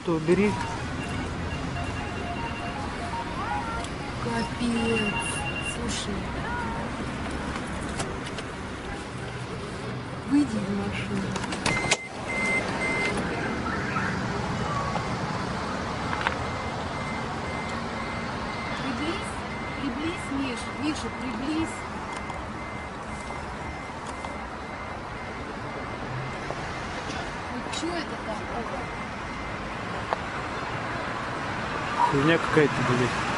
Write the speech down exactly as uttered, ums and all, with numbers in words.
что, убери. Капец. Слушай. Выйди из машины. Приблизь, приблизь, Миша, Миша, приблизь. Ну что это такое? Хуйня какая-то, блядь.